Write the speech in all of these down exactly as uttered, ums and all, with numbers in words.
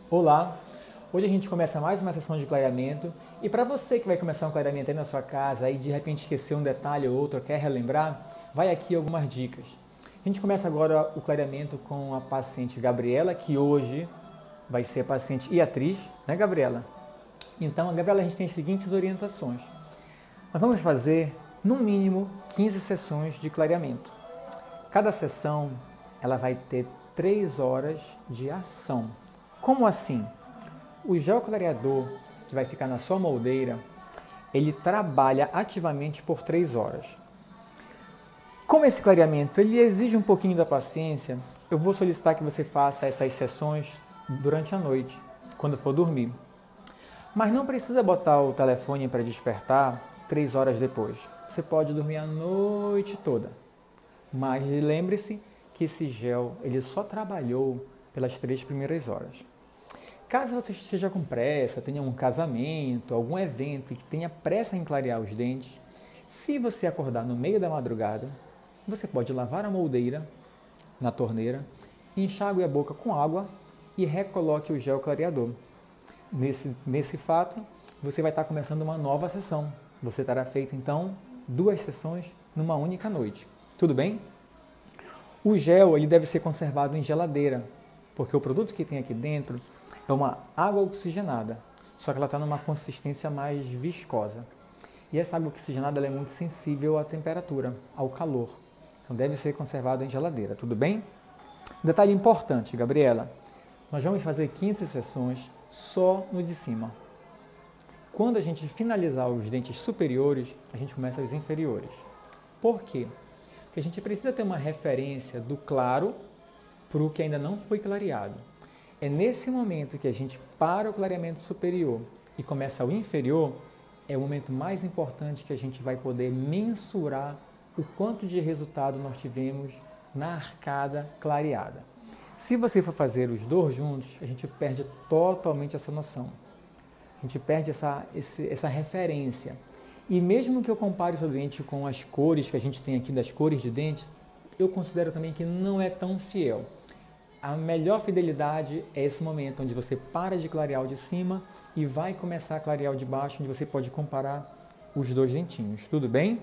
Olá! Hoje a gente começa mais uma sessão de clareamento e para você que vai começar um clareamento aí na sua casa e de repente esqueceu um detalhe ou outro, quer relembrar, vai aqui algumas dicas. A gente começa agora o clareamento com a paciente Gabriela, que hoje vai ser a paciente e atriz, né, Gabriela? Então, Gabriela, a gente tem as seguintes orientações. Nós vamos fazer, no mínimo, quinze sessões de clareamento. Cada sessão ela vai ter três horas de ação. Como assim? O gel clareador que vai ficar na sua moldeira, ele trabalha ativamente por três horas. Como esse clareamento ele exige um pouquinho da paciência, eu vou solicitar que você faça essas sessões durante a noite, quando for dormir. Mas não precisa botar o telefone para despertar três horas depois. Você pode dormir a noite toda. Mas lembre-se que esse gel ele só trabalhou pelas três primeiras horas. Caso você esteja com pressa, tenha um casamento, algum evento e que tenha pressa em clarear os dentes, se você acordar no meio da madrugada, você pode lavar a moldeira na torneira, enxague a boca com água e recoloque o gel clareador. Nesse, nesse fato, você vai estar começando uma nova sessão. Você terá feito, então, duas sessões numa única noite. Tudo bem? O gel ele deve ser conservado em geladeira, porque o produto que tem aqui dentro é uma água oxigenada, só que ela está numa consistência mais viscosa. E essa água oxigenada ela é muito sensível à temperatura, ao calor. Então deve ser conservado em geladeira, tudo bem? Detalhe importante, Gabriela, nós vamos fazer quinze sessões só no de cima. Quando a gente finalizar os dentes superiores, a gente começa os inferiores. Por quê? Porque a gente precisa ter uma referência do claro para o que ainda não foi clareado. É nesse momento que a gente para o clareamento superior e começa o inferior, é o momento mais importante que a gente vai poder mensurar o quanto de resultado nós tivemos na arcada clareada. Se você for fazer os dois juntos, a gente perde totalmente essa noção. A gente perde essa, esse, essa referência. E mesmo que eu compare o seu dente com as cores que a gente tem aqui, das cores de dente, eu considero também que não é tão fiel. A melhor fidelidade é esse momento onde você para de clarear o de cima e vai começar a clarear o de baixo, onde você pode comparar os dois dentinhos. Tudo bem?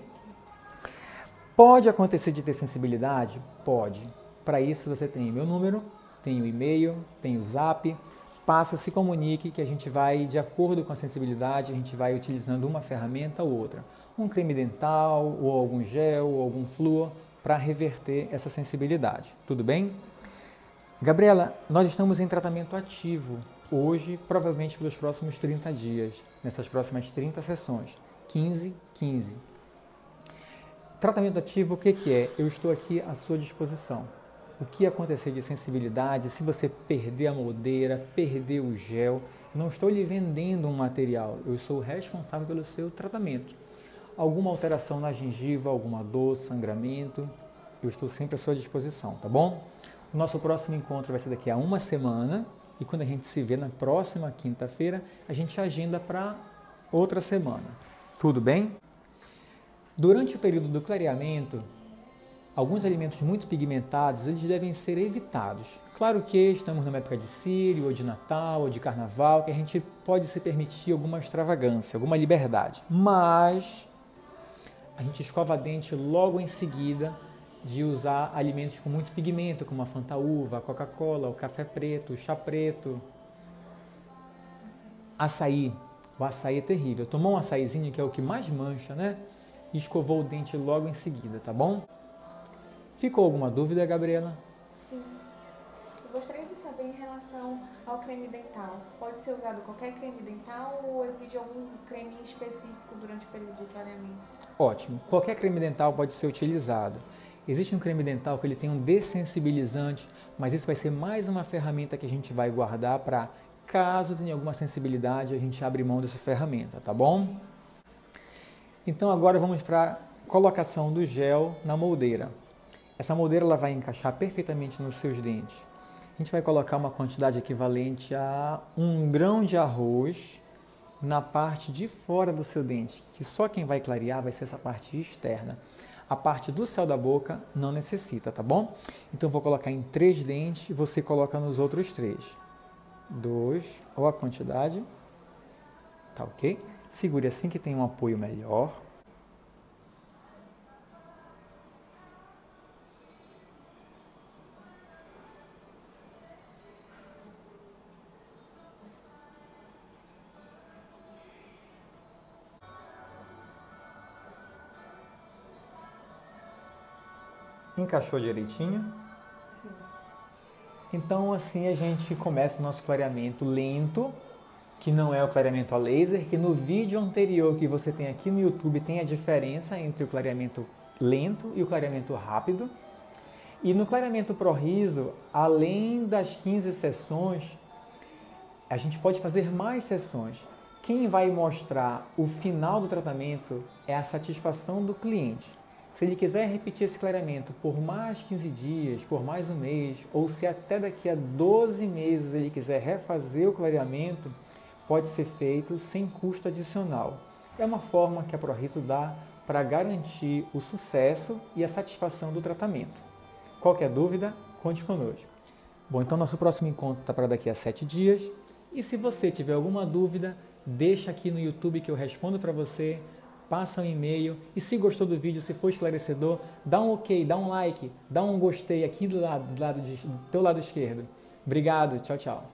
Pode acontecer de ter sensibilidade? Pode. Para isso você tem meu número, tem o e-mail, tem o zap. Passa, se comunique que a gente vai, de acordo com a sensibilidade, a gente vai utilizando uma ferramenta ou outra. Um creme dental, ou algum gel, ou algum flúor, para reverter essa sensibilidade. Tudo bem? Gabriela, nós estamos em tratamento ativo hoje, provavelmente pelos próximos trinta dias, nessas próximas trinta sessões, quinze, quinze. Tratamento ativo, o que, que é? Eu estou aqui à sua disposição. O que acontecer de sensibilidade, se você perder a moldeira, perder o gel, eu não estou lhe vendendo um material, eu sou responsável pelo seu tratamento. Alguma alteração na gengiva, alguma dor, sangramento, eu estou sempre à sua disposição, tá bom? O nosso próximo encontro vai ser daqui a uma semana e quando a gente se vê na próxima quinta-feira, a gente agenda para outra semana. Tudo bem? Durante o período do clareamento, alguns alimentos muito pigmentados, eles devem ser evitados. Claro que estamos numa época de Sírio, ou de Natal, ou de Carnaval, que a gente pode se permitir alguma extravagância, alguma liberdade. Mas a gente escova dente logo em seguida de usar alimentos com muito pigmento, como a Fantaúva, a Coca-Cola, o café preto, o chá preto. Açaí. O açaí é terrível. Tomou um açaizinho, que é o que mais mancha, né? E escovou o dente logo em seguida, tá bom? Ficou alguma dúvida, Gabriela? Sim. Eu gostaria de saber em relação ao creme dental. Pode ser usado qualquer creme dental ou exige algum creme específico durante o período de clareamento? Ótimo. Qualquer creme dental pode ser utilizado. Existe um creme dental que ele tem um dessensibilizante, mas isso vai ser mais uma ferramenta que a gente vai guardar para, caso tenha alguma sensibilidade, a gente abre mão dessa ferramenta, tá bom? Então agora vamos para a colocação do gel na moldeira. Essa moldeira ela vai encaixar perfeitamente nos seus dentes. A gente vai colocar uma quantidade equivalente a um grão de arroz na parte de fora do seu dente, que só quem vai clarear vai ser essa parte externa. A parte do céu da boca não necessita, tá bom? Então eu vou colocar em três dentes e você coloca nos outros três. dois, ou a quantidade. Tá ok? Segure assim que tem um apoio melhor. Encaixou direitinho? Então assim a gente começa o nosso clareamento lento, que não é o clareamento a laser, que no vídeo anterior que você tem aqui no YouTube tem a diferença entre o clareamento lento e o clareamento rápido. E no clareamento pró-riso, além das quinze sessões, a gente pode fazer mais sessões. Quem vai mostrar o final do tratamento é a satisfação do cliente. Se ele quiser repetir esse clareamento por mais quinze dias, por mais um mês, ou se até daqui a doze meses ele quiser refazer o clareamento, pode ser feito sem custo adicional. É uma forma que a pró-riso dá para garantir o sucesso e a satisfação do tratamento. Qualquer dúvida, conte conosco. Bom, então nosso próximo encontro está para daqui a sete dias. E se você tiver alguma dúvida, deixa aqui no YouTube que eu respondo para você. Passa um e-mail e se gostou do vídeo, se for esclarecedor, dá um ok, dá um like, dá um gostei aqui do lado, do, lado de, do teu lado esquerdo. Obrigado, tchau, tchau.